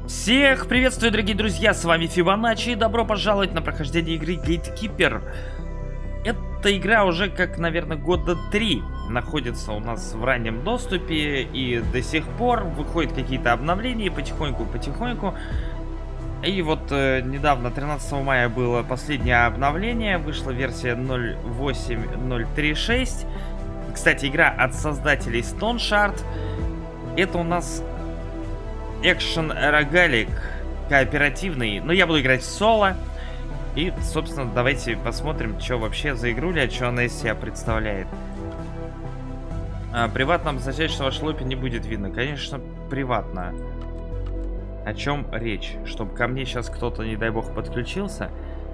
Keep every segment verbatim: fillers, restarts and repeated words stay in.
Всех приветствую, дорогие друзья, с вами Фибоначчи, и добро пожаловать на прохождение игры Gatekeeper. Эта игра уже, как, наверное, года три находится у нас в раннем доступе, и до сих пор выходят какие-то обновления потихоньку-потихоньку. И вот э, недавно, тринадцатого мая, было последнее обновление, вышла версия ноль восемь ноль три шесть. Кстати, игра от создателей Stone Shard. Это у нас экшен рогалик кооперативный, но я буду играть в соло. И, собственно, давайте посмотрим, что вообще за игруля, что она из себя представляет. А, приватно означает, что ваш лобби не будет видно. Конечно, приватно. О чем речь? Чтобы ко мне сейчас кто-то, не дай бог, подключился.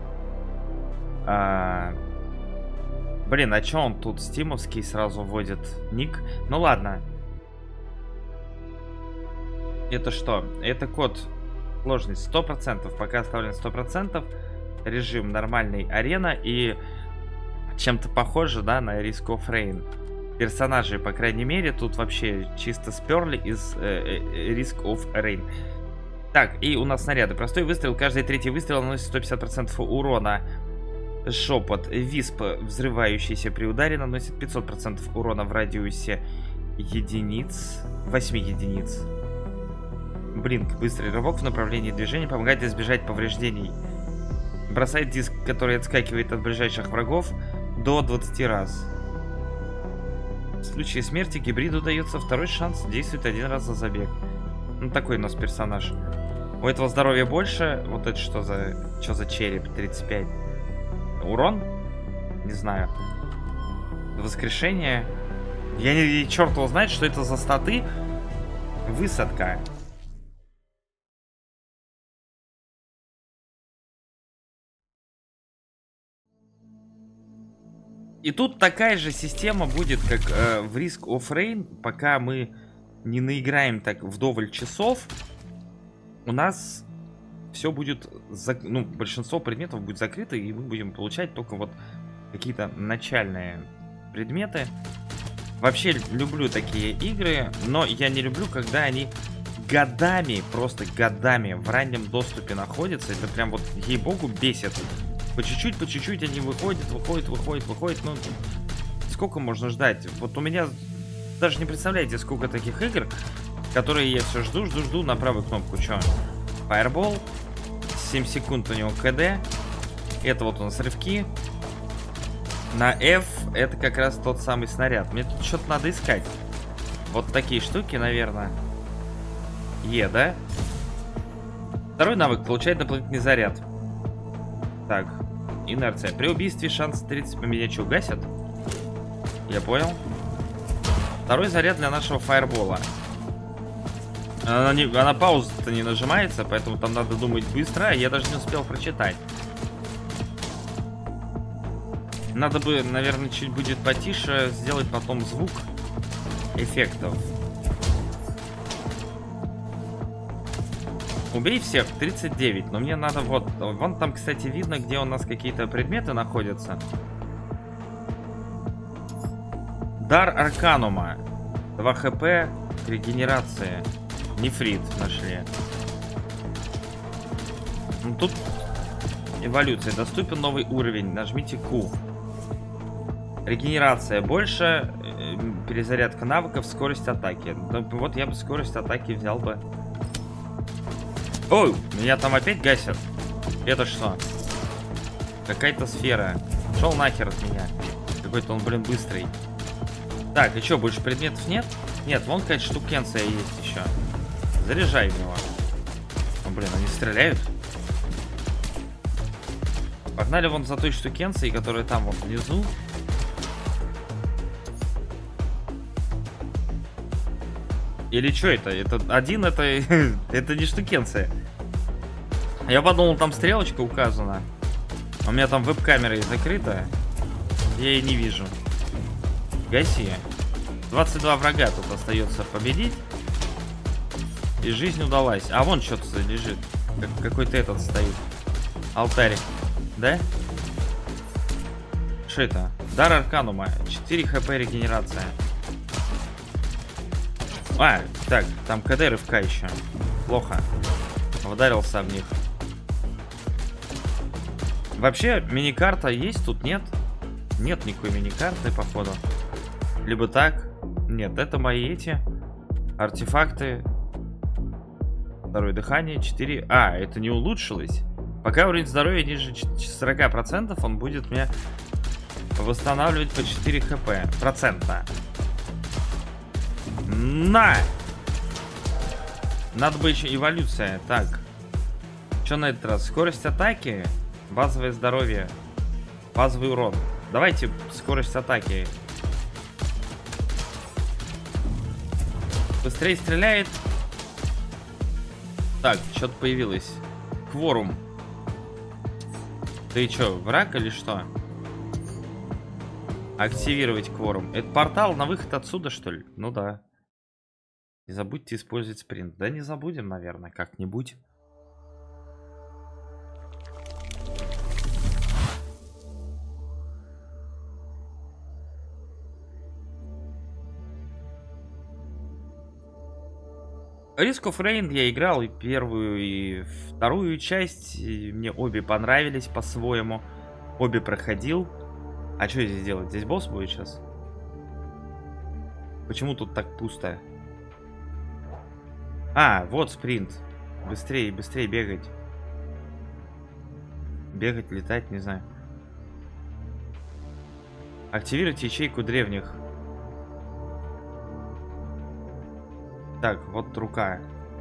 А... Блин, а что он тут стимовский сразу вводит ник? Ну ладно. Это что? Это код сложность сто процентов. Пока оставлен сто процентов. Режим нормальный арена. И чем-то похоже, да, на Risk of Rain. Персонажи, по крайней мере, тут вообще чисто сперли из э, э, Risk of Rain. Так, и у нас снаряды. Простой выстрел. Каждый третий выстрел наносит сто пятьдесят процентов урона. Шепот. Висп, взрывающийся при ударе, наносит пятьсот процентов урона в радиусе единиц. восемь единиц. Блинк. Быстрый рывок в направлении движения помогает избежать повреждений. Бросает диск, который отскакивает от ближайших врагов, до двадцати раз. В случае смерти гибриду дается второй шанс, действует один раз за забег. Ну, такой у нас персонаж. У этого здоровья больше. Вот это что за... Что за череп? тридцать пять. Урон? Не знаю. Воскрешение. Я не... Черт его знает, что это за статы. Высадка. И тут такая же система будет, как э, в Risk of Rain. Пока мы не наиграем так вдоволь часов, у нас все будет, зак... ну, большинство предметов будет закрыто, и мы будем получать только вот какие-то начальные предметы. Вообще люблю такие игры, но я не люблю, когда они годами, просто годами в раннем доступе находятся. Это прям вот, ей-богу, бесит. По чуть-чуть, по чуть-чуть они выходят, выходят, выходят, выходят. Ну, сколько можно ждать? Вот у меня даже не представляете, сколько таких игр, которые я все жду, жду, жду на правую кнопку. Че? Fireball. семь секунд у него КД. Это вот у нас рывки. На F это как раз тот самый снаряд. Мне тут что-то надо искать. Вот такие штуки, наверное. Е, да? Второй навык получает дополнительный заряд. Так, инерция. При убийстве шанс тридцать. Меня что, гасят? Я понял. Второй заряд для нашего фаербола. Она, не, она пауза-то не нажимается, поэтому там надо думать быстро, а я даже не успел прочитать. Надо бы, наверное, чуть будет потише сделать потом звук эффектов. Убей всех, тридцать девять, но мне надо вот... Вон там, кстати, видно, где у нас какие-то предметы находятся. Дар Арканума. два хп, регенерация. Нефрит нашли. Ну, тут эволюция. Доступен новый уровень. Нажмите Q. Регенерация больше. Перезарядка навыков, скорость атаки. Вот я бы скорость атаки взял бы. Ой, меня там опять гасят. Это что? Какая-то сфера. Шел нахер от меня. Какой-то он, блин, быстрый. Так, и что, больше предметов нет? Нет, вон какая-то штукенция есть еще. Заряжай в него. О, блин, они стреляют. Погнали вон за той штукенцией, которая там вот внизу. Или что это? Это один, это... это не штукенция. Я подумал, там стрелочка указана. У меня там веб-камера закрыта. Я ее не вижу. Гаси. двадцать два врага тут остается победить. И жизнь удалась. А вон что-то лежит. Как, какой-то этот стоит. Алтарик. Да? Что это? Дар Арканума. четыре хп регенерация. А, так, там КД рывка еще. Плохо. Ударился об них. Вообще, мини-карта есть тут? Нет? Нет никакой мини-карты, походу. Либо так. Нет, это мои эти артефакты. Второе дыхание, четыре. А, это не улучшилось. Пока уровень здоровья ниже сорока процентов, он будет мне восстанавливать по четыре хп. Процента. На! Надо бы еще эволюция. Так. Что на этот раз? Скорость атаки, базовое здоровье, базовый урон. Давайте скорость атаки. Быстрее стреляет. Так, что-то появилось. Кворум. Ты что, враг или что? Активировать кворум. Это портал на выход отсюда, что ли? Ну да. Не забудьте использовать спринт. Да не забудем, наверное, как-нибудь. Risk of Rain я играл и первую, и вторую часть. И мне обе понравились по-своему. Обе проходил. А что здесь делать? Здесь босс будет сейчас? Почему тут так пусто? А, вот спринт. Быстрее, быстрее бегать. Бегать, летать, не знаю. Активировать ячейку древних. Так, вот рука.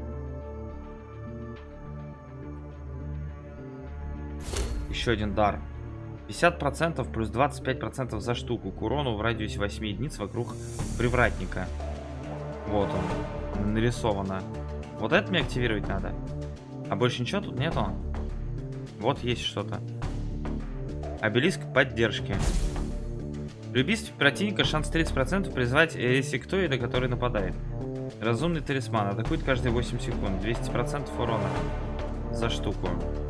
Еще один дар. пятьдесят процентов плюс двадцать пять процентов за штуку к урону в радиусе восьми единиц вокруг привратника. Вот он. Нарисовано. Вот это мне активировать надо. А больше ничего тут нету? Вот есть что-то. Обелиск поддержки. При убийстве противника шанс тридцать процентов призвать ресектоида, который нападает. Разумный талисман. Атакует каждые восемь секунд. двести процентов урона за штуку.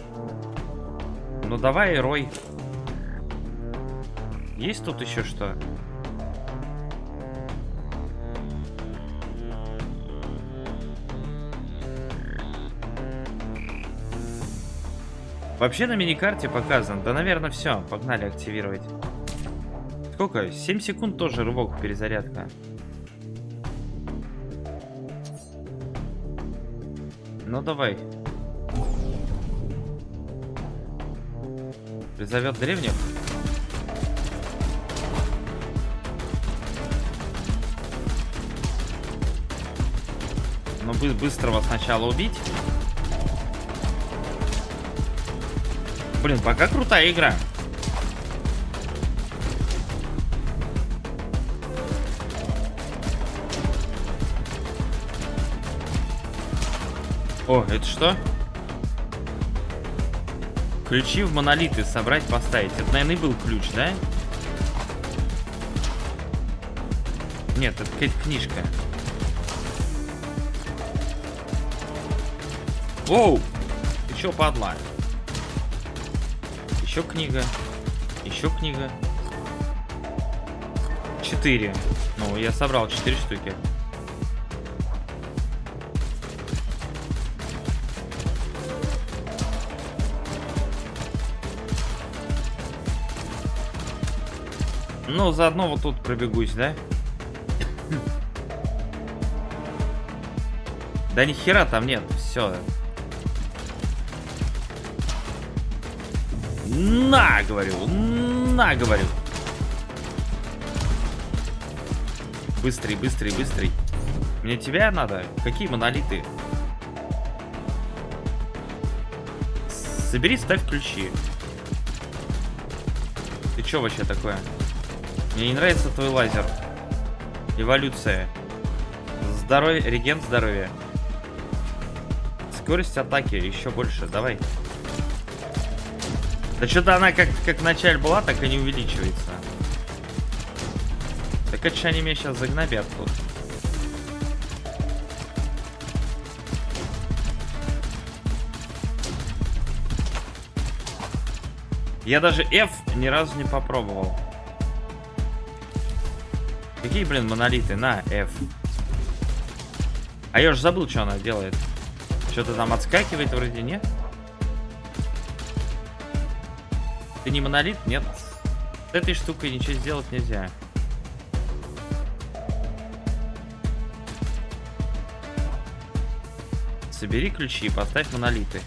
Ну давай, Рой. Есть тут еще что? Вообще на миникарте показано. Да, наверное, все. Погнали активировать. Сколько? семь секунд тоже рывок, перезарядка. Ну давай. Призовет древних. Ну бы быстрого сначала убить. Блин, пока крутая игра. О, это что? Ключи в монолиты собрать, поставить. Это, наверное, и был ключ, да? Нет, это какая-то книжка. Оу! Ты чё, падла? Еще книга. Еще книга. Четыре. Ну, я собрал четыре штуки. Ну, заодно вот тут пробегусь, да? Да ни хера там нет, все. На, говорю, на, говорю. Быстрый, быстрый, быстрый. Мне тебя надо? Какие монолиты? Собери, ставь ключи. Ты чё вообще такое? Мне не нравится твой лазер. Эволюция. Здоровье, реген здоровья. Скорость атаки еще больше, давай. Да что-то она как, как в начале была, так и не увеличивается. Так это же они меня сейчас загнобят тут. Я даже F ни разу не попробовал. Какие, блин, монолиты? На, F. А я уже забыл, что она делает. Что-то там отскакивает вроде, нет? Ты не монолит? Нет. С этой штукой ничего сделать нельзя. Собери ключи и поставь монолиты.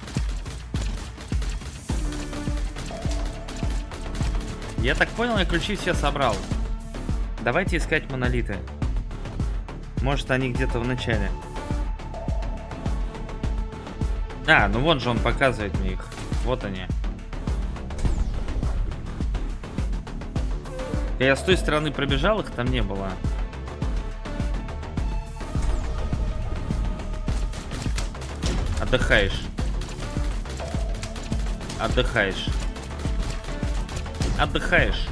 Я так понял, я ключи все собрал. Давайте искать монолиты. Может, они где-то в начале. А, ну вон же он показывает мне их. Вот они. Я с той стороны пробежал, их там не было. Отдыхаешь. Отдыхаешь. Отдыхаешь.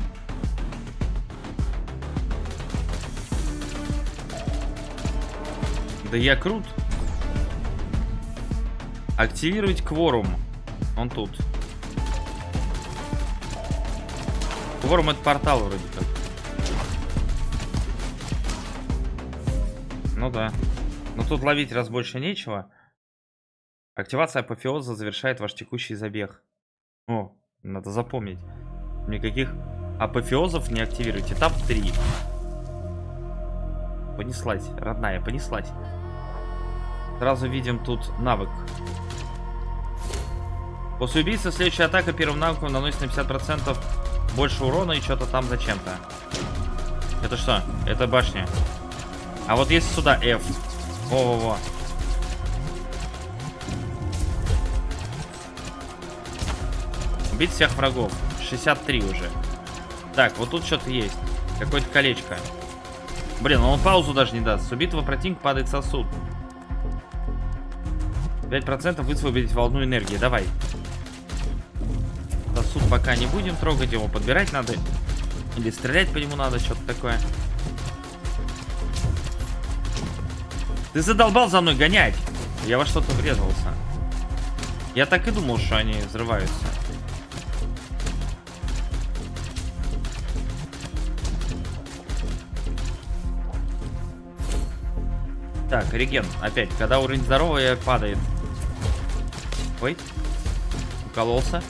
Да я крут. Активировать кворум. Он тут. Кворум — это портал вроде как. Ну да. Но тут ловить раз больше нечего. Активация апофеоза завершает ваш текущий забег. О, надо запомнить. Никаких апофеозов не активировать. Этап три. Понеслась, родная, понеслась. Сразу видим тут навык. После убийства следующая атака первым навыком наносит на пятьдесят процентов больше урона и что-то там зачем-то. Это что? Это башня. А вот если сюда F. Во-во-во. Убить всех врагов. шестьдесят три уже. Так, вот тут что-то есть. Какое-то колечко. Блин, он паузу даже не даст. С убитого противника падает сосуд. пять процентов высвободить волну энергии. Давай. Сосуд пока не будем трогать. Его подбирать надо. Или стрелять по нему надо. Что-то такое. Ты задолбал за мной гонять. Я во что-то врезался. Я так и думал, что они взрываются. Так, реген. Опять, когда уровень здоровья падает. Ой. Укололся.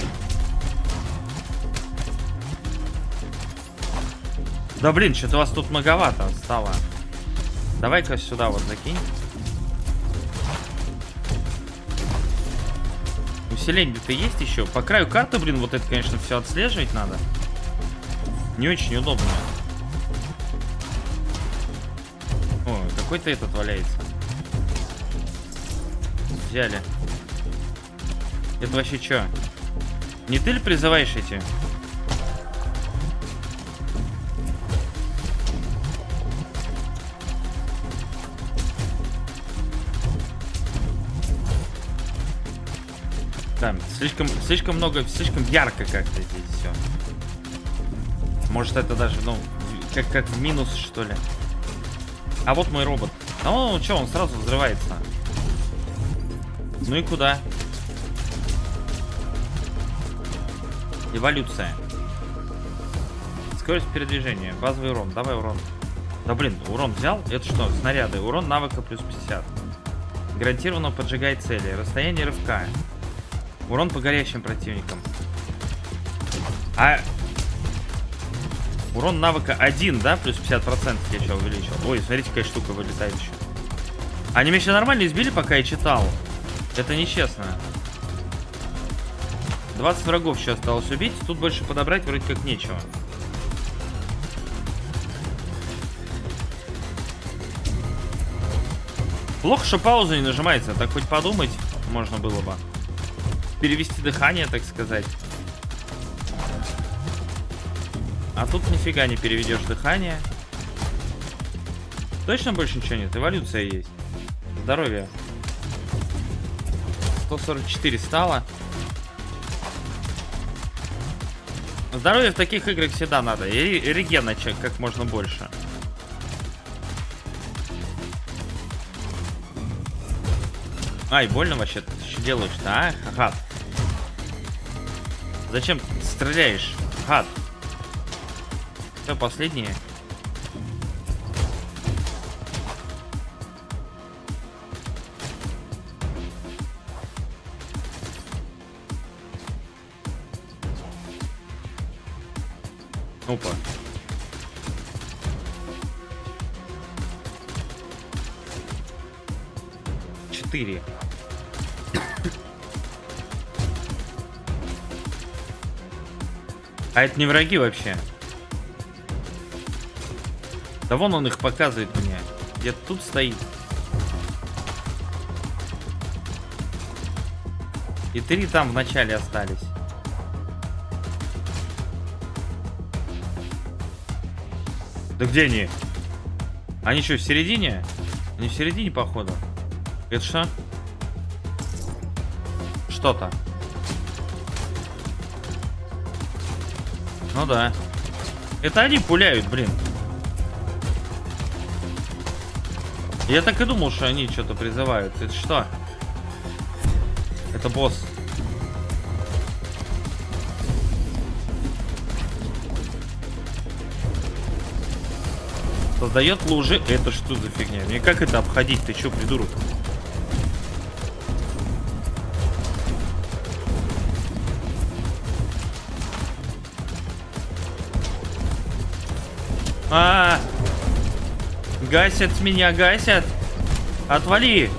Да блин, что-то у вас тут многовато стало. Давай-ка сюда вот закинь. Усиление-то есть еще? По краю карты, блин, вот это, конечно, все отслеживать надо. Не очень удобно. О, какой-то этот валяется. Взяли. Это вообще что? Не ты ли призываешь эти? Да, слишком, слишком много, слишком ярко как-то здесь все. Может, это даже, ну, как, как в минус, что ли. А вот мой робот. Ну, что, он сразу взрывается. Ну и куда? Эволюция. Скорость передвижения. Базовый урон. Давай урон. Да блин, урон взял? Это что? Снаряды. Урон навыка плюс пятьдесят. Гарантированно поджигает цели. Расстояние рывка. Урон по горящим противникам. А... Урон навыка один, да? Плюс пятьдесят процентов я что увеличил. Ой, смотрите, какая штука вылетает еще. Они меня еще нормально избили, пока я читал. Это нечестно. двадцать врагов еще осталось убить. Тут больше подобрать вроде как нечего. Плохо, что пауза не нажимается. Так хоть подумать можно было бы. Перевести дыхание, так сказать. А тут нифига не переведешь дыхание. Точно больше ничего нет? Эволюция есть. Здоровье. сто сорок четыре стало. Здоровье в таких играх всегда надо. И регена как можно больше. Ай, больно вообще. Ты что делаешь-то, а? Гад. Зачем стреляешь? Гад. Все, последние. Опа. Четыре. А это не враги вообще. Да вон он их показывает мне. Где-то тут стоит. И три там в начале остались. Да где они? Они что, в середине? Они в середине, походу. Это что? Что-то. Ну да. Это они пуляют, блин. Я так и думал, что они что-то призывают. Это что? Это босс. Создает лужи. Это что за фигня? Мне как это обходить? Ты что, придурок? А, -а, а, гасят меня, гасят. Отвали.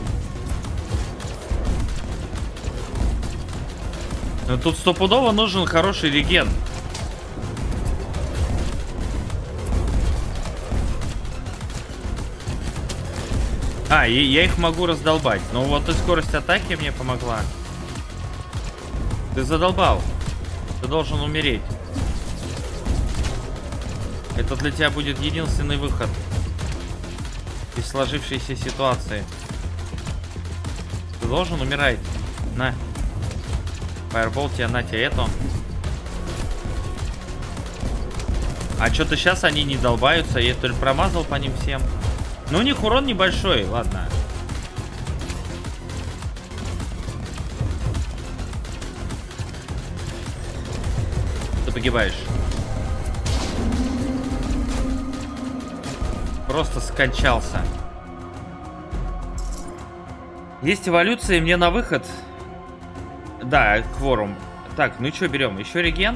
Но тут стопудово нужен хороший реген. А, и я их могу раздолбать. Ну вот и скорость атаки мне помогла. Ты задолбал. Ты должен умереть. Это для тебя будет единственный выход из сложившейся ситуации. Ты должен умирать. На. Фаербол тебе, на тебе эту. А что-то сейчас они не долбаются. Я только промазал по ним всем. Ну, у них урон небольшой, ладно. Ты погибаешь. Просто скончался. Есть эволюция, мне на выход. Да, кворум. Так, ну что берем? Еще реген?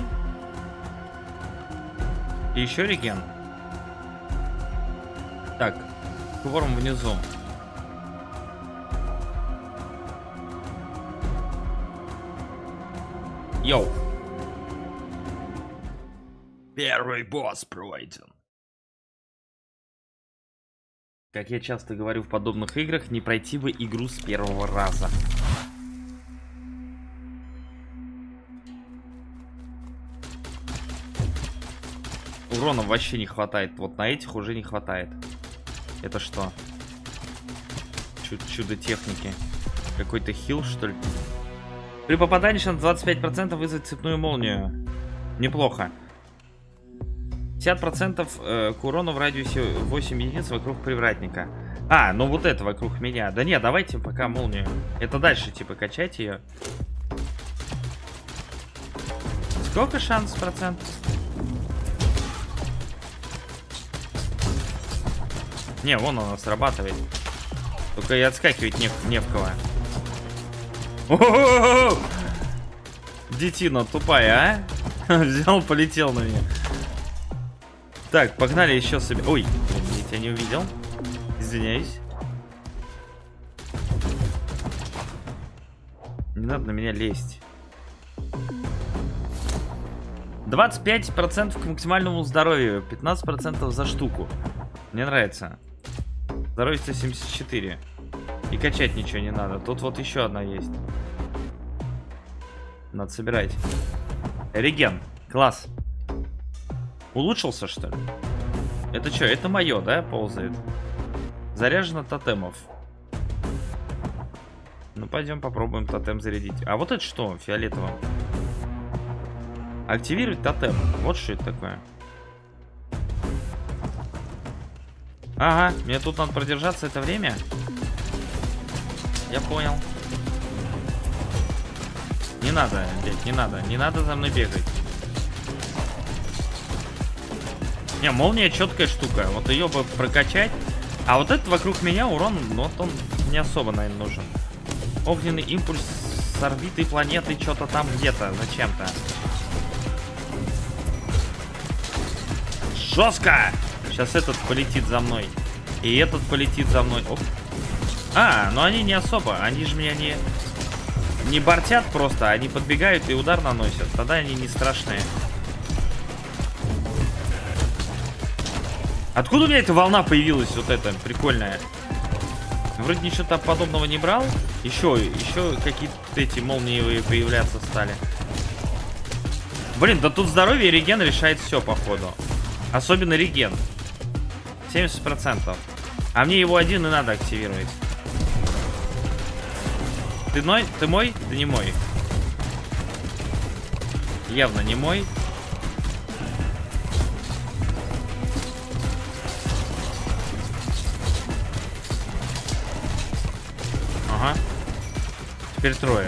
И еще реген. Так, кворум внизу. Йоу. Первый босс пройден. Как я часто говорю в подобных играх, не пройти бы игру с первого раза. Урона вообще не хватает. Вот на этих уже не хватает. Это что? Чудо, чудо техники. Какой-то хил, что ли? При попадании шанс двадцать пять процентов вызвать цепную молнию. Неплохо. пятьдесят процентов э, к урону в радиусе восемь единиц вокруг привратника. А, ну вот это вокруг меня. Да нет, давайте пока молнию. Это дальше, типа, качать ее. Сколько шанс процент? Не, вон она срабатывает. Только и отскакивать не, не в кого. О-о-о-о! Детина тупая, а? Взял, полетел на меня. Так, погнали еще себе. Ой, я тебя не увидел. Извиняюсь. Не надо на меня лезть. двадцать пять процентов к максимальному здоровью. пятнадцать процентов за штуку. Мне нравится. Здоровье сто семьдесят четыре. И качать ничего не надо. Тут вот еще одна есть. Надо собирать. Реген. Класс. Улучшился, что ли? Это что? Это мое, да, ползает? Заряжено тотемов. Ну, пойдем попробуем тотем зарядить. А вот это что? Фиолетовым. Активировать тотем. Вот что это такое. Ага, мне тут надо продержаться это время. Я понял. Не надо, блядь, не надо. Не надо за мной бегать. Не, молния четкая штука. Вот ее бы прокачать. А вот этот вокруг меня урон, вот он не особо, наверное, нужен. Огненный импульс с орбиты планеты, что-то там где-то, зачем-то. Жестко! Сейчас этот полетит за мной. И этот полетит за мной. Оп. А, ну они не особо. Они же меня не... Не бортят просто. Они подбегают и удар наносят. Тогда они не страшные. Откуда у меня эта волна появилась? Вот эта прикольная. Вроде ничего там подобного не брал. Еще, еще какие-то эти молниевые появляться стали. Блин, да тут здоровье и реген решает все, походу. Особенно реген. семьдесят процентов. А мне его один и надо активировать. Ты мой? Ты мой? Ты не мой. Явно не мой. Ага. Теперь трое.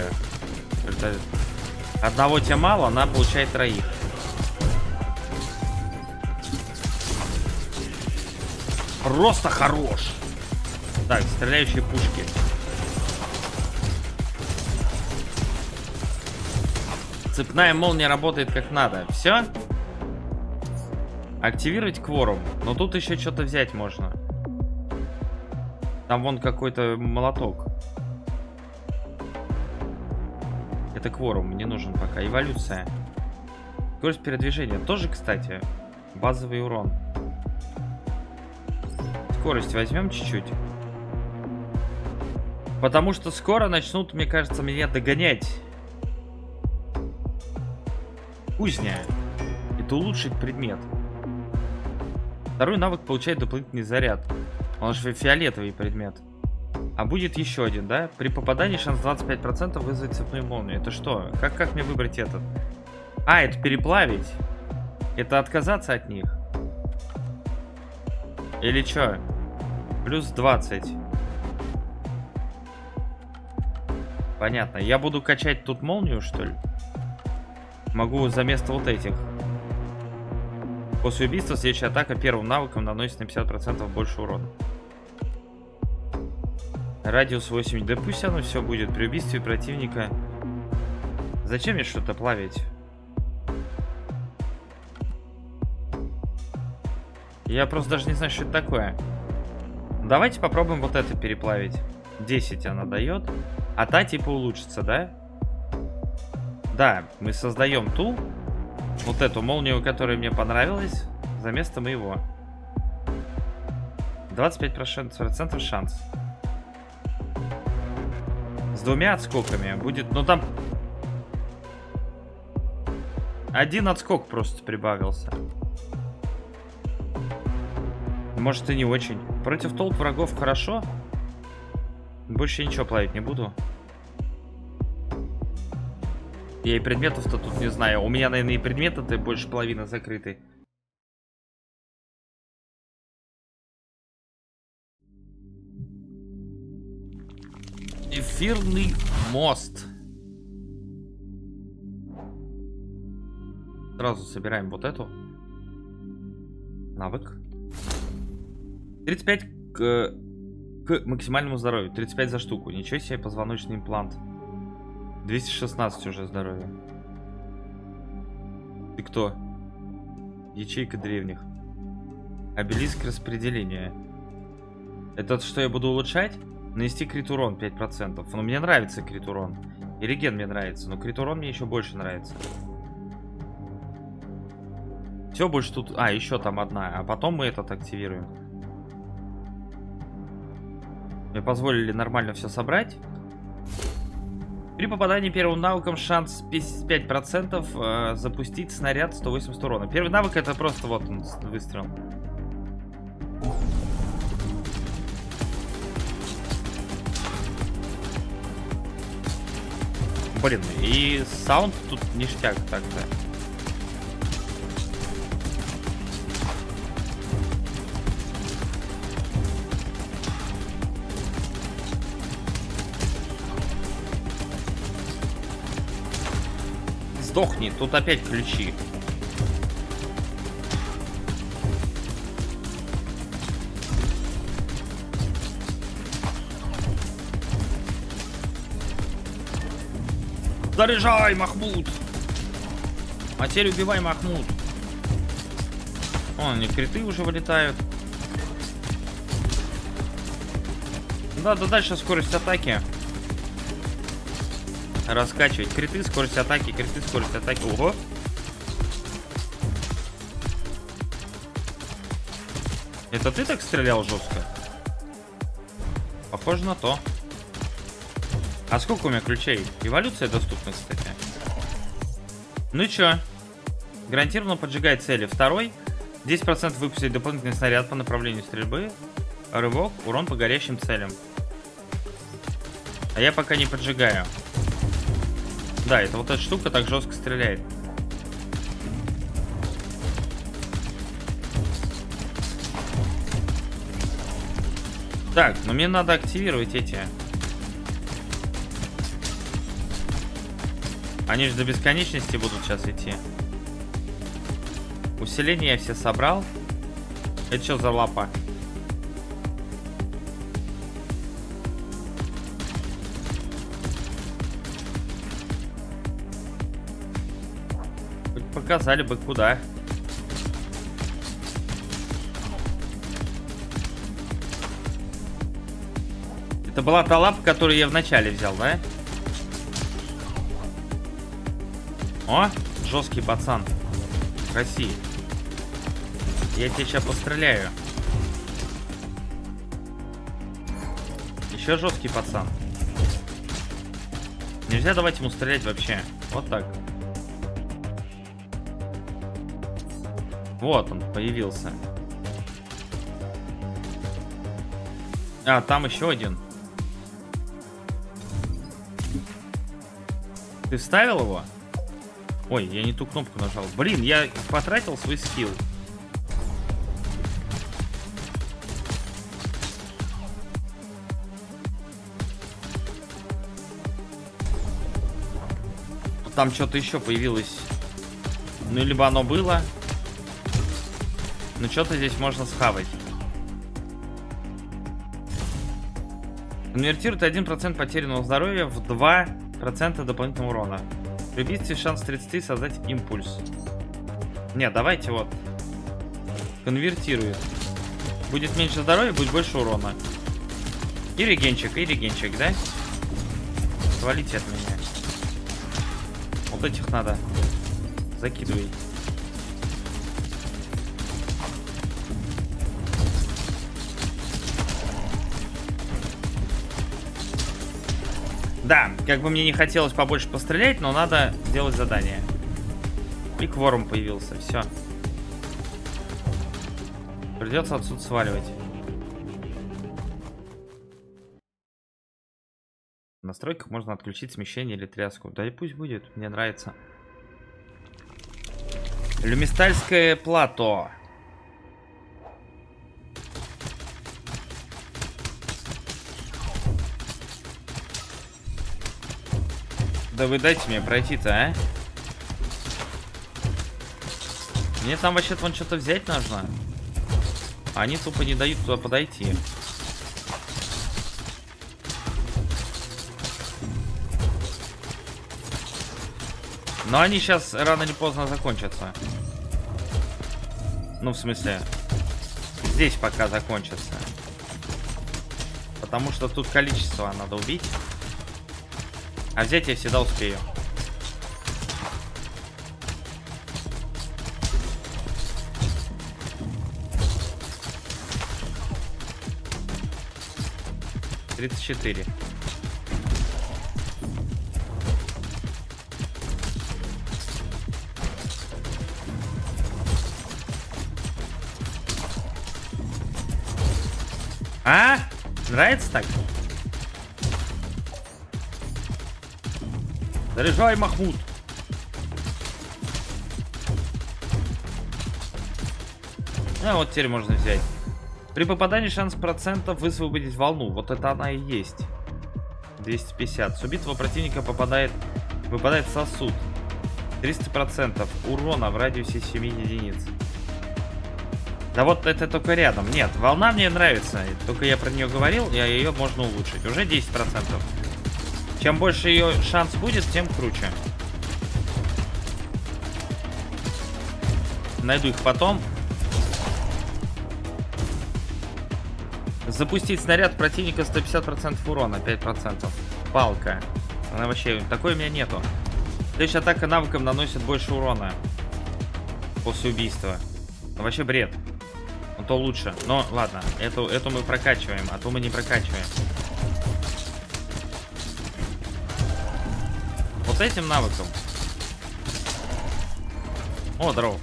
Одного тебе мало, она получает троих. Просто хорош. Так, стреляющие пушки. Цепная молния работает как надо. Все? Активировать кворум. Но тут еще что-то взять можно. Там вон какой-то молоток. Это кворум, не нужен пока. Эволюция. Скорость передвижения. Тоже, кстати, базовый урон. Скорость возьмем чуть-чуть. Потому что скоро начнут, мне кажется, меня догонять. Кузня. Это улучшить предмет. Второй навык получает дополнительный заряд. Он же фиолетовый предмет. А будет еще один, да? При попадании шанс двадцать пять процентов вызвать цепную молнию. Это что? Как, как мне выбрать этот? А, это переплавить. Это отказаться от них. Или что? Плюс двадцать. Понятно. Я буду качать тут молнию, что ли? Могу за место вот этих. После убийства следующая атака первым навыком наносит на пятьдесят процентов больше урона. Радиус восемь. Да пусть оно все будет. При убийстве противника. Зачем мне что-то плавить? Я просто даже не знаю, что это такое. Давайте попробуем вот это переплавить. десять она дает. А та типа улучшится, да? Да, мы создаем ту. Вот эту молнию, которая мне понравилась. За место моего. двадцать пять процентов шанс. С двумя отскоками будет. Ну там один отскок просто прибавился. Может и не очень. Против толп врагов хорошо. Больше я ничего плавить не буду. Я и предметов-то тут не знаю. У меня, наверное, и предметы-то больше половины закрыты. Эфирный мост. Сразу собираем вот эту. Навык. тридцать пять к, к максимальному здоровью. тридцать пять за штуку. Ничего себе, позвоночный имплант. двести шестнадцать уже здоровья. Ты кто? Ячейка древних. Обелиск распределения. Это что я буду улучшать? Нанести крит урон пять процентов. Но мне нравится крит урон. И реген мне нравится. Но крит урон мне еще больше нравится. Все, больше тут... А, еще там одна. А потом мы этот активируем. Мне позволили нормально все собрать. При попадании первым навыком шанс пятьдесят пять процентов э, запустить снаряд сто восемьдесят урона. Первый навык это просто вот он, выстрел. Блин, и саунд тут ништяк так-то. Сдохни, тут опять ключи. Заряжай, Махмуд! А теперь убивай, Махмуд. Вон они, криты уже вылетают. Да, да, дальше скорость атаки. Раскачивать. Криты, скорость атаки, криты, скорость атаки. Ого. Это ты так стрелял жестко? Похоже на то. А сколько у меня ключей? Эволюция доступна, кстати. Ну и чё? Гарантированно поджигает цели. Второй. десять процентов выпустить дополнительный снаряд по направлению стрельбы. Рывок. Урон по горящим целям. А я пока не поджигаю. Да, это вот эта штука так жестко стреляет. Так, но мне надо активировать эти. Они же до бесконечности будут сейчас идти. Усиление я все собрал. Это что за лапа? Хоть показали бы куда. Это была та лапа, которую я вначале взял, да? О, жесткий пацан. России. Я тебе сейчас постреляю. Еще жесткий пацан. Нельзя давать ему стрелять вообще. Вот так. Вот он появился. А, там еще один. Ты вставил его? Ой, я не ту кнопку нажал. Блин, я потратил свой скилл. Там что-то еще появилось. Ну, либо оно было. Но что-то здесь можно схавать. Конвертирует один процент потерянного здоровья в два процента дополнительного урона. При убийстве шанс тридцать создать импульс. Не, давайте вот. Конвертирует. Будет меньше здоровья, будет больше урона. И регенчик, и регенчик, да? Свалите от меня. Вот этих надо. Закидывай. Да, как бы мне не хотелось побольше пострелять, но надо делать задание. И кворум появился, все. Придется отсюда сваливать. В настройках можно отключить смещение или тряску. Да и пусть будет, мне нравится. Люмистальское плато. Да вы дайте мне пройти-то, а? Мне там вообще-то вон что-то взять нужно. А они тупо не дают туда подойти. Но они сейчас рано или поздно закончатся. Ну, в смысле, здесь пока закончатся. Потому что тут количество надо убить. А взять я всегда успею. тридцать четыре. А? Нравится так? Заряжай, Махмуд. А вот теперь можно взять. При попадании шанс процентов высвободить волну. Вот это она и есть. двести пятьдесят. С убитого противника попадает, выпадает сосуд. триста процентов урона в радиусе семи единиц. Да вот это только рядом. Нет, волна мне нравится. Только я про нее говорил, и ее можно улучшить. Уже десять процентов. Чем больше ее шанс будет, тем круче. Найду их потом. Запустить снаряд противника сто пятьдесят процентов урона, пять процентов. Палка. Она вообще... Такой у меня нету. Следующая атака навыком наносит больше урона. После убийства. Ну, вообще бред. Ну то лучше. Но ладно, эту, эту мы прокачиваем, а то мы не прокачиваем. Вот этим навыком. О, здорово.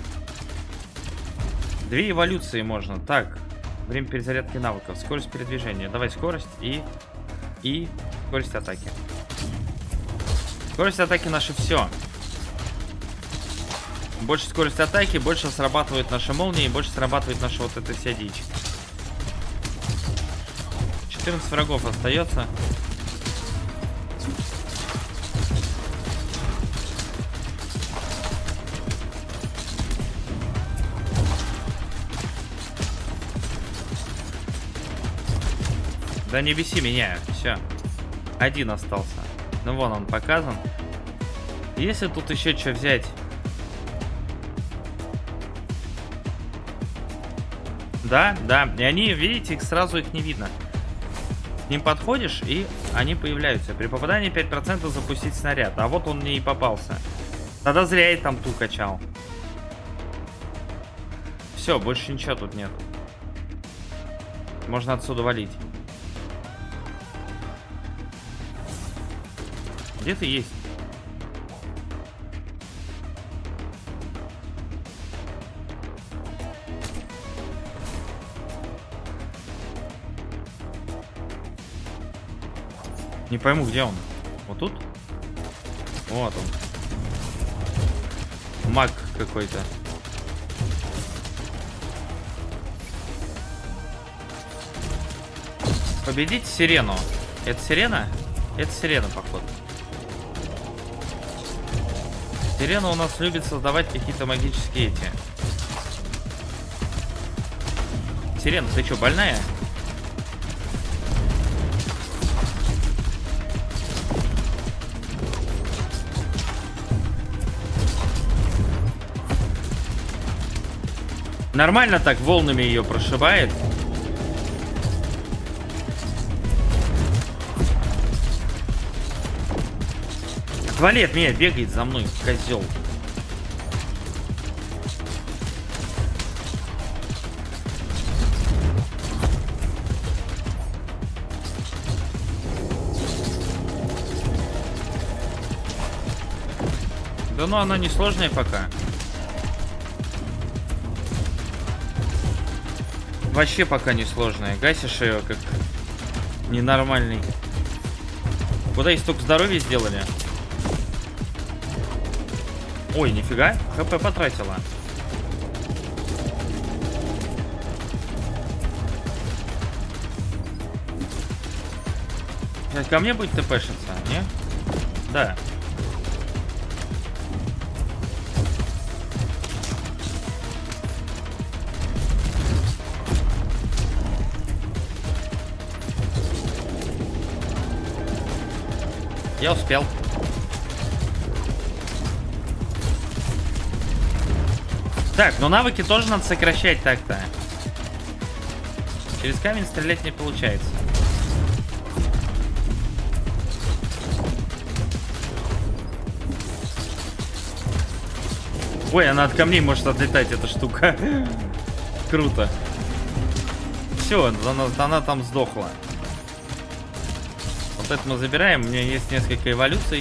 Две эволюции можно. Так, время перезарядки навыков. Скорость передвижения. Давай скорость и... И скорость атаки. Скорость атаки наша все. Больше скорость атаки, больше срабатывает наша молния и больше срабатывает наша вот эта вся дичь. четырнадцать врагов остается. Да не беси меня, все. Один остался. Ну вон он показан. Если тут еще что взять. Да, да. И они, видите, их сразу их не видно. К ним подходишь, и они появляются. При попадании пять процентов запустить снаряд. А вот он мне и попался. Тогда зря я там ту качал. Все, больше ничего тут нет. Можно отсюда валить. Где ты есть? Не пойму, где он. Вот тут? Вот он. Маг какой-то. Победить сирену. Это сирена? Это сирена, походу. Сирена у нас любит создавать какие-то магические эти. Сирена, ты что, больная? Нормально так волнами ее прошибает. Отвали от меня, бегает за мной, козел. Да ну она не сложная пока. Вообще пока не сложная. Гасишь ее как ненормальный. Куда и столько здоровья сделали? Ой, нифига, хп потратила. Сейчас ко мне будет тпшиться, не? Да. Я успел. Так, но навыки тоже надо сокращать так-то. Через камень стрелять не получается. Ой, она от камней может отлетать, эта штука. Круто. Все, она, она там сдохла. Вот это мы забираем. У меня есть несколько эволюций.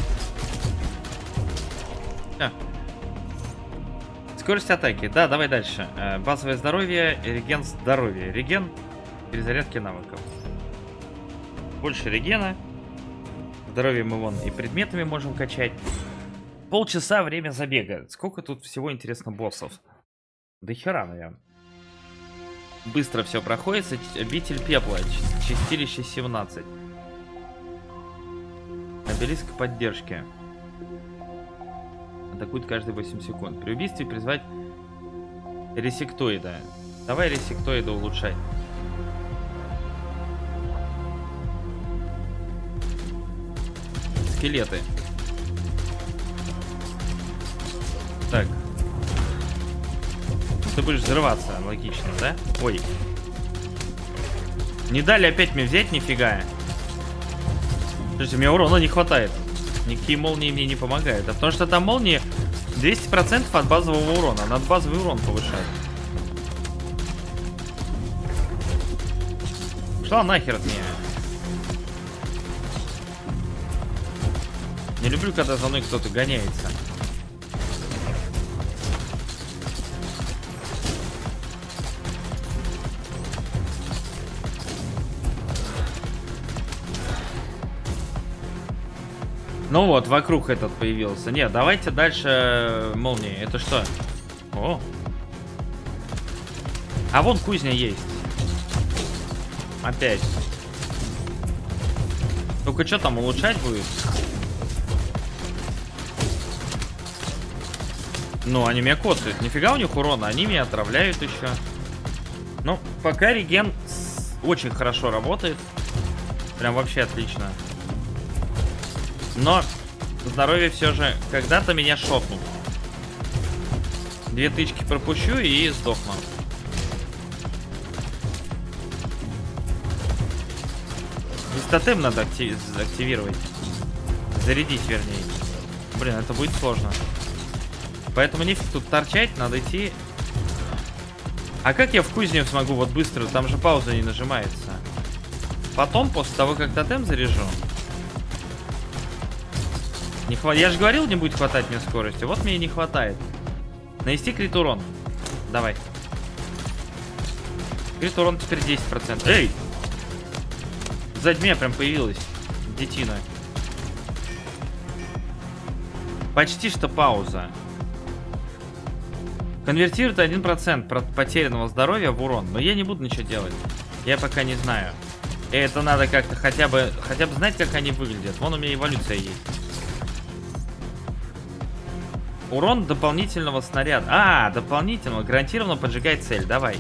А. Скорость атаки. Да, давай дальше. Базовое здоровье, реген здоровья. Реген перезарядки навыков. Больше регена. Здоровье мы вон и предметами можем качать. Полчаса время забега. Сколько тут всего интересно боссов? Да хера, наверное. Быстро все проходит. Обитель пепла. Чистилище семнадцать. Обелиск поддержки. Атакует каждые восемь секунд. При убийстве призвать ресектоида. Давай ресектоида улучшай. Скелеты. Так. Ты будешь взрываться, логично, да? Ой. Не дали опять мне взять, нифига. Слушайте, мне урона не хватает. Никакие молнии мне не помогают. А потому что там молнии двести процентов от базового урона. Надо базовый урон повышать. Шла нахер от меня. Не люблю, когда за мной кто-то гоняется. Ну вот, вокруг этот появился. Нет, давайте дальше молнии. Это что? О. А вон кузня есть. Опять. Только что там улучшать будет? Ну, они меня коцают. Нифига у них урона. Они меня отравляют еще. Ну, пока реген очень хорошо работает. Прям вообще отлично. Но здоровье все же когда-то меня шотнул. Две тычки пропущу и сдохну. Здесь тотем надо актив... активировать. Зарядить, вернее. Блин, это будет сложно. Поэтому нефиг тут торчать, надо идти. А как я в кузню смогу вот быстро? Там же пауза не нажимается. Потом, после того, как тотем заряжу. Не хва... Я же говорил, не будет хватать мне скорости. Вот мне и не хватает. Нанести крит урон. Давай. Крит урон теперь десять процентов. Эй! Сзади меня прям появилась детина. Почти что пауза. Конвертирует один процент потерянного здоровья в урон. Но я не буду ничего делать. Я пока не знаю. И это надо как-то хотя бы, хотя бы знать, как они выглядят. Вон у меня эволюция есть. Урон дополнительного снаряда. А, дополнительного. Гарантированно поджигает цель. Давай.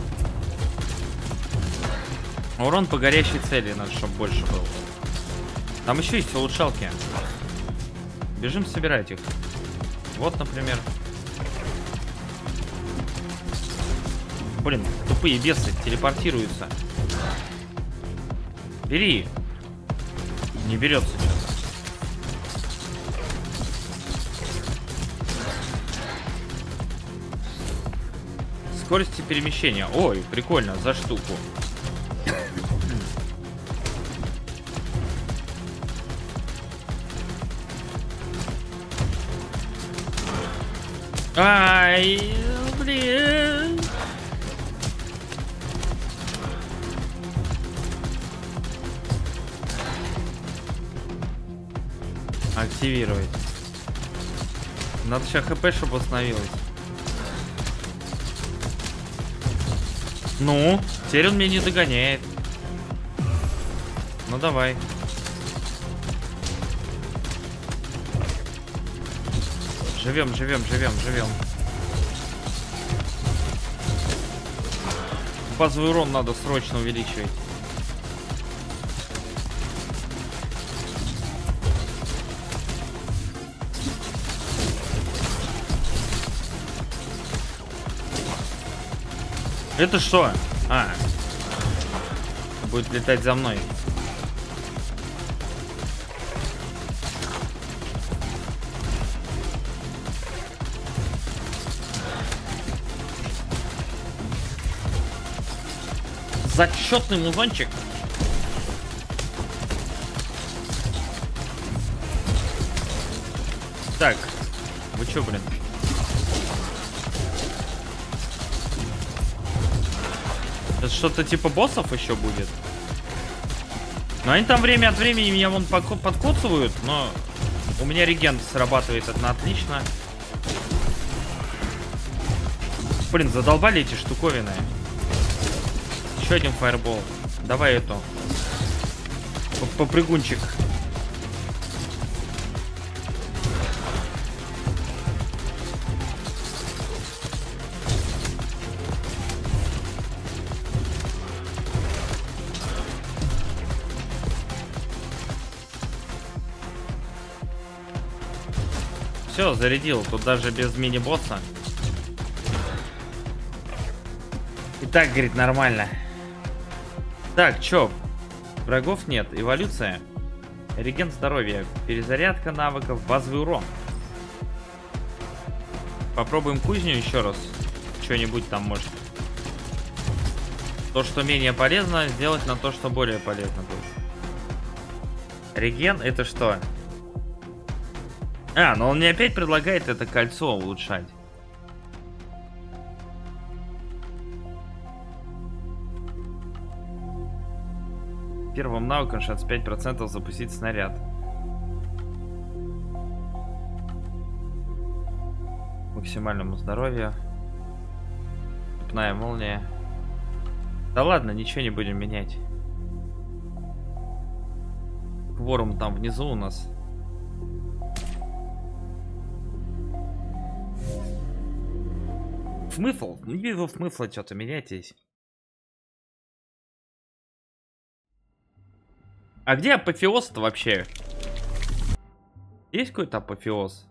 Урон по горящей цели надо, чтобы больше был. Там еще есть улучшалки. Бежим собирать их. Вот, например. Блин, тупые бесы телепортируются. Бери. Не берется что-то. Скорости перемещения. Ой, прикольно, за штуку. Ай, блин. Активировать. Надо сейчас хп, чтобы восстановилось. Ну, теперь он меня не догоняет. Ну давай. Живем, живем, живем, живем. Базовый урон надо срочно увеличивать. Это что? А. Будет летать за мной. Зачетный музончик. Так. Вы чё, блин? Это что-то типа боссов еще будет. Но они там время от времени меня вон подкоцывают, но у меня реген срабатывает, это отлично. Блин, задолбали эти штуковины. Еще один фаербол. Давай эту. Попрыгунчик. Все, зарядил. Тут даже без мини-босса. И так, говорит, нормально. Так, чё? Врагов нет. Эволюция. Реген здоровья. Перезарядка навыков. Базовый урон. Попробуем кузню еще раз. Что-нибудь там может. То, что менее полезно, сделать на то, что более полезно будет. Реген это что? А, но он мне опять предлагает это кольцо улучшать. Первым навыком шестьдесят пять процентов запустить снаряд. Максимальному здоровью. Цепная молния. Да ладно, ничего не будем менять. Кворум там внизу у нас. Смысл? Не вижу смысла что-то менять здесь. А где апофеоз-то вообще? Есть какой-то апофеоз?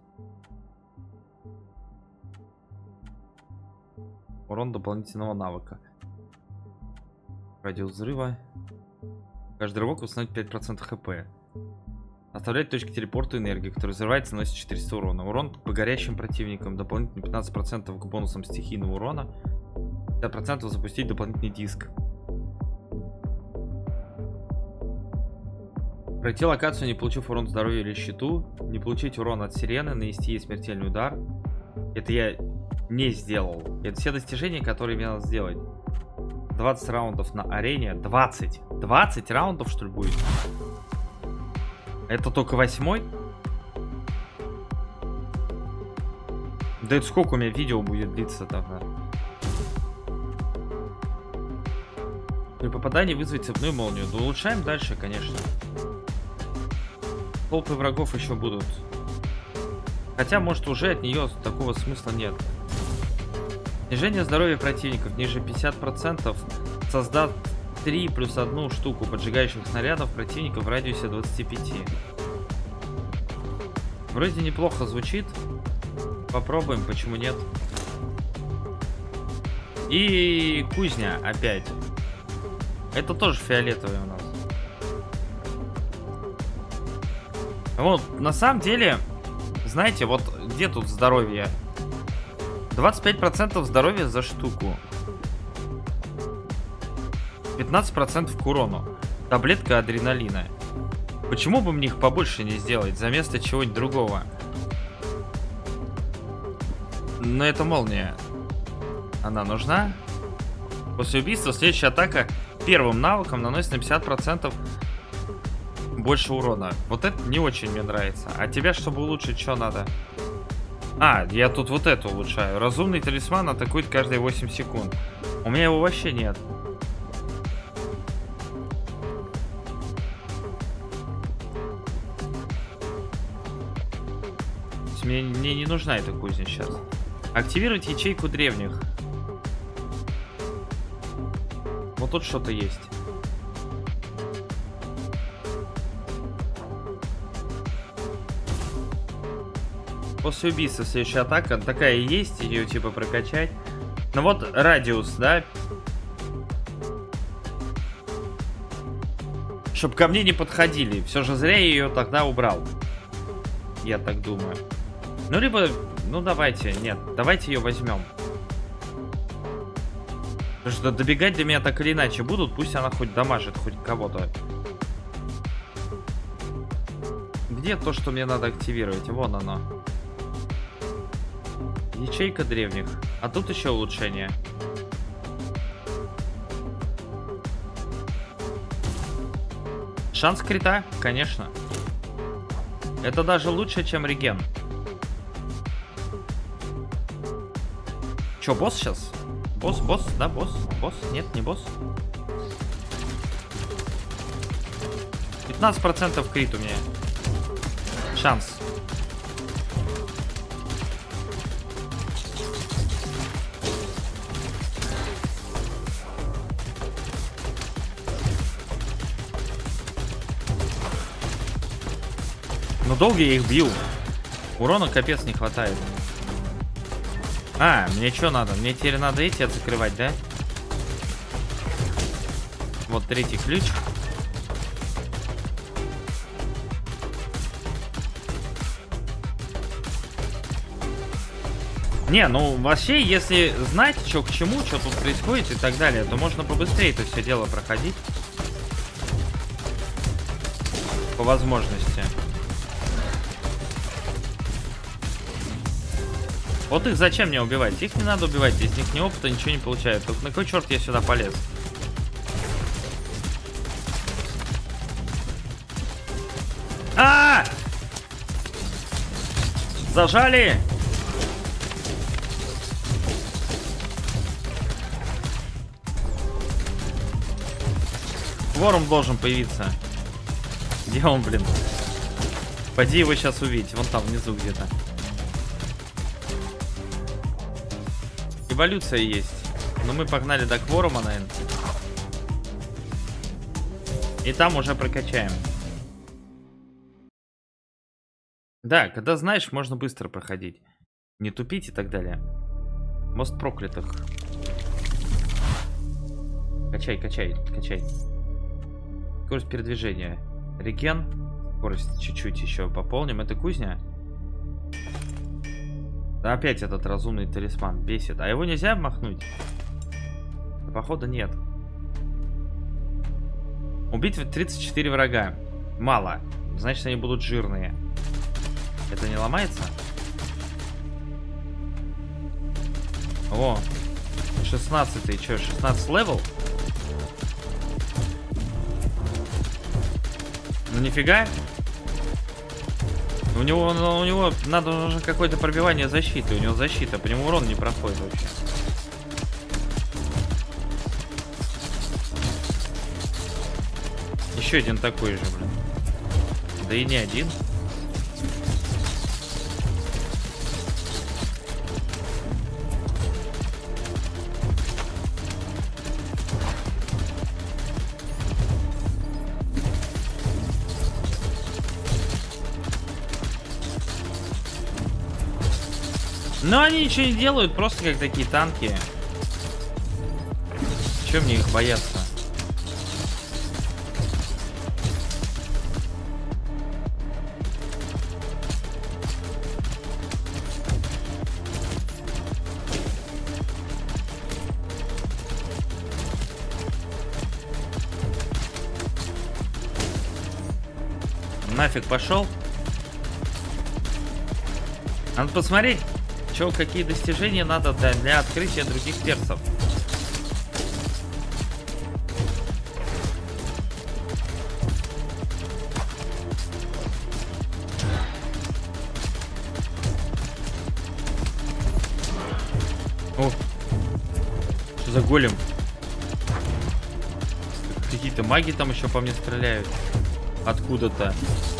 Урон дополнительного навыка. Радиус взрыва. Каждый рывок восстановит пять процентов хп. Оставляет точки телепорта энергии, которая взрывается, наносит четыреста урона. Урон по горящим противникам. Дополнительно пятнадцать процентов к бонусам стихийного урона. пятьдесят процентов запустить дополнительный диск. Пройти локацию, не получив урон здоровья или щиту. Не получить урон от сирены. Нанести ей смертельный удар. Это я не сделал. Это все достижения, которые мне надо сделать. двадцать раундов на арене. двадцать. двадцать раундов, что ли, будет? Это только восьмой? Да это сколько у меня видео будет длиться тогда? При попадании вызвать цепную молнию. Да улучшаем дальше, конечно. Толпы врагов еще будут. Хотя, может, уже от нее такого смысла нет. Снижение здоровья противников ниже пятьдесят процентов создаст три плюс одну штуку поджигающих снарядов противников в радиусе двадцати пяти. Вроде неплохо звучит. Попробуем, почему нет. И кузня опять. Это тоже фиолетовый у нас. Вот, на самом деле, знаете, вот где тут здоровье? двадцать пять процентов здоровья за штуку. пятнадцать процентов к урону. Таблетка адреналина. Почему бы мне их побольше не сделать за место чего-нибудь другого? Но это молния. Она нужна? После убийства следующая атака первым навыком наносит на пятьдесят процентов больше урона. Вот это не очень мне нравится. А тебя, чтобы улучшить, что надо? А, я тут вот это улучшаю. Разумный талисман атакует каждые восемь секунд. У меня его вообще нет. Мне, мне не нужна эта кузня сейчас. Активировать ячейку древних. Вот тут что-то есть. После убийства следующая атака. Такая и есть, ее типа прокачать. Ну вот радиус, да? Чтоб ко мне не подходили. Все же зря я ее тогда убрал. Я так думаю. Ну либо, ну давайте, нет, давайте ее возьмем. Потому что добегать до меня так или иначе будут. Пусть она хоть дамажит, хоть кого-то. Где то, что мне надо активировать? Вон оно. Ячейка древних. А тут еще улучшение. Шанс крита, конечно. Это даже лучше, чем реген. Че, босс сейчас? Босс, босс, да, босс? Босс? Нет, не босс. пятнадцать процентов крит у меня. Шанс. Но долго я их бью. Урона капец не хватает. А, мне что надо? Мне теперь надо эти закрывать, да? Вот третий ключ. Не, ну вообще, если знать, что к чему, что тут происходит и так далее, то можно побыстрее это все дело проходить. По возможности. Вот их зачем мне убивать? Их не надо убивать, из них ни опыта, ничего не получают. Только на кой черт я сюда полез? А! Зажали! Ворум должен появиться. Где он, блин? Пойди его сейчас увидеть. Вон там, внизу где-то. Эволюция есть. Но мы погнали до Кворума, наверное. И там уже прокачаем. Да, когда знаешь, можно быстро проходить. Не тупить и так далее. Мост проклятых. Качай, качай, качай. Скорость передвижения. Реген. Скорость чуть-чуть еще пополним. Это кузня. Да, опять этот разумный талисман бесит. А его нельзя обмахнуть? Да, походу нет. Убить тридцать четыре врага. Мало. Значит, они будут жирные. Это не ломается? О, шестнадцатый. Че, шестнадцать левел? Ну нифига. У него, у него надо уже какое-то пробивание защиты. У него защита, по нему урон не проходит вообще. Еще один такой же, блин. Да и не один. Но они ничего не делают, просто как такие танки. Чем мне их бояться? Нафиг пошел. Надо посмотреть, что, какие достижения надо для, для открытия других персов. О, что за голем? Какие-то маги там еще по мне стреляют. Откуда-то.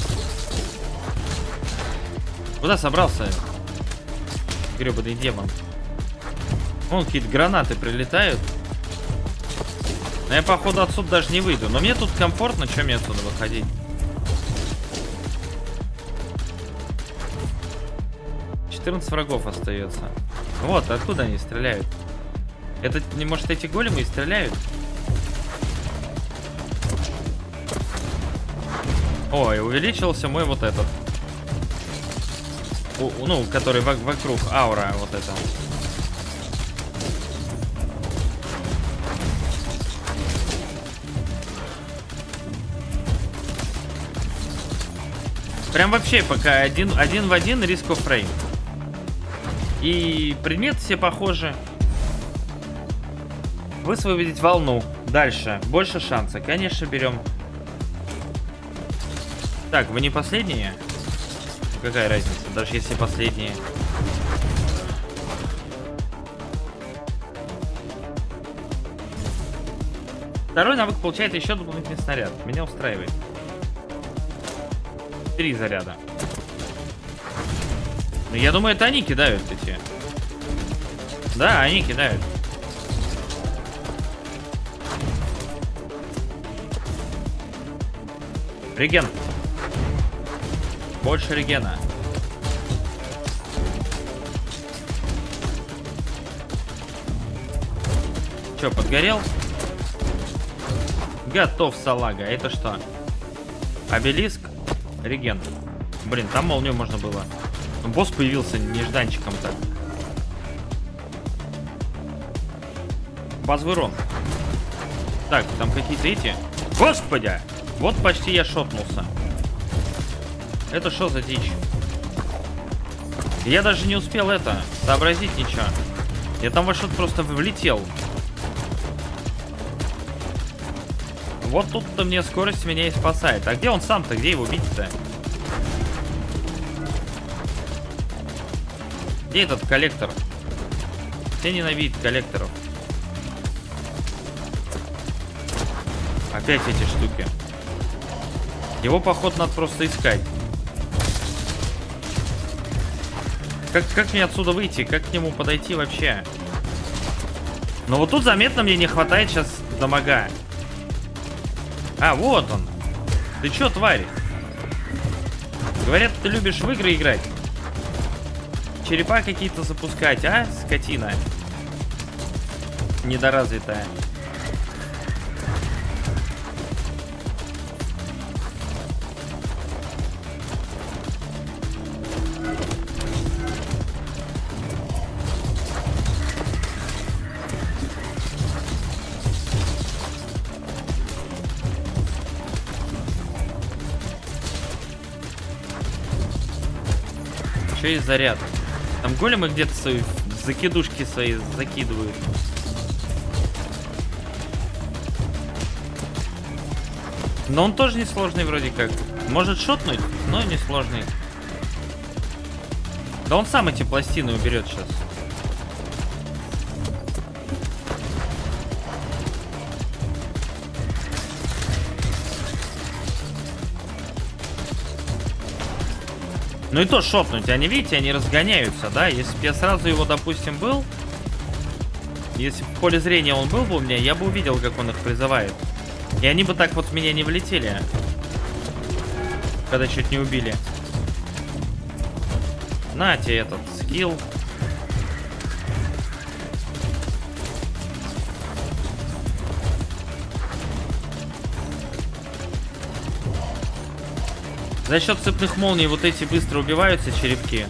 Куда собрался? Гребаный демон. Вон какие-то гранаты прилетают. Но я, походу, отсюда даже не выйду. Но мне тут комфортно, чем мне отсюда выходить? четырнадцать врагов остается. Вот, откуда они стреляют? Это, не может, эти големы и стреляют? Ой, увеличился мой вот этот. У, ну, который во вокруг аура вот это. Прям вообще пока один, один в один Risk of Rain. И предметы все похожи. Высвободить волну. Дальше. Больше шанса. Конечно, берем. Так, вы не последние? Какая разница, даже если последние. Второй навык получает еще дополнительный снаряд. Меня устраивает. Три заряда. Ну, я думаю, это они кидают эти. Да, они кидают. Реген. Больше регена. Че, подгорел? Готов, салага. Это что? Обелиск? Реген. Блин, там молнию можно было. Босс появился нежданчиком так. Базовый урон. Так, там какие-то эти. Господи! Вот почти я шотнулся. Это что за дичь? Я даже не успел это сообразить ничего. Я там во что-то просто влетел. Вот тут-то мне скорость меня и спасает. А где он сам-то? Где его бить-то? Где этот коллектор? Все ненавидят коллекторов. Опять эти штуки. Его, походу, надо просто искать. Как, как мне отсюда выйти? Как к нему подойти вообще? Но вот тут заметно мне не хватает сейчас дамага. А, вот он. Ты чё, тварь? Говорят, ты любишь в игры играть. Черепа какие-то запускать, а? Скотина. Недоразвитая. Еще и заряд. Там големы где-то свои закидушки свои закидывают. Но он тоже не сложный вроде как. Может шотнуть, но не сложный. Да он сам эти пластины уберет сейчас. Ну и то шотнуть, они, видите, они разгоняются, да? Если бы я сразу его, допустим, был... Если бы в поле зрения он был бы у меня, я бы увидел, как он их призывает. И они бы так вот в меня не влетели. Когда чуть не убили. На тебе этот скилл. За счет цепных молний вот эти быстро убиваются черепки.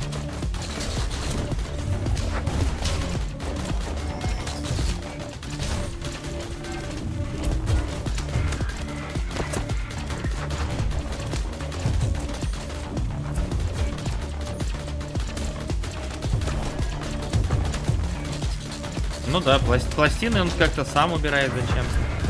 Ну да, пласт пластины он как-то сам убирает зачем-то.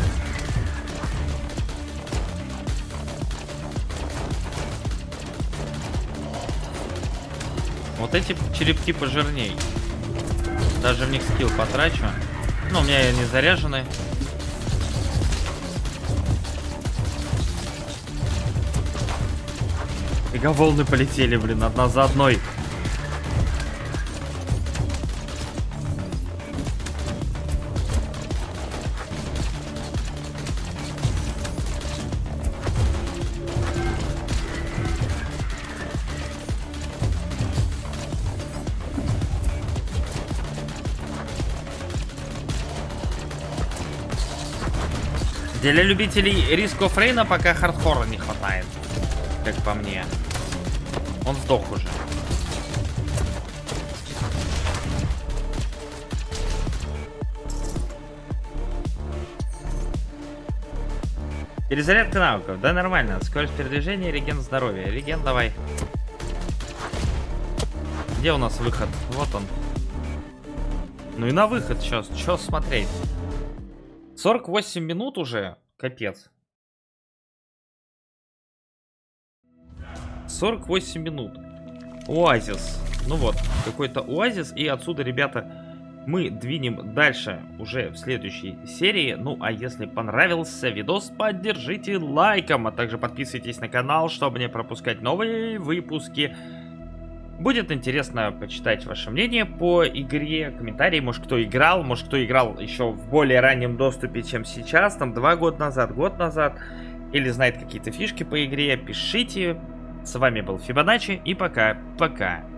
Вот эти черепки пожирней. Даже в них скилл потрачу. Ну, у меня они заряжены. Мегаволны полетели, блин, одна за одной. Для любителей Risk of Rain пока хардкора не хватает, как по мне. Он сдох уже. Перезарядка навыков, да, нормально. Скорость передвижения, реген здоровья. Реген давай. Где у нас выход? Вот он. Ну и на выход сейчас. Че смотреть? сорок восемь минут уже. Капец. сорок восемь минут. Оазис. Ну вот, какой-то оазис. И отсюда, ребята, мы двинем дальше уже в следующей серии. Ну, а если понравился видос, поддержите лайком. А также подписывайтесь на канал, чтобы не пропускать новые выпуски. Будет интересно почитать ваше мнение по игре, комментарии, может кто играл, может кто играл еще в более раннем доступе, чем сейчас, там два года назад, год назад, или знает какие-то фишки по игре, пишите. С вами был Фибоначчи и пока-пока.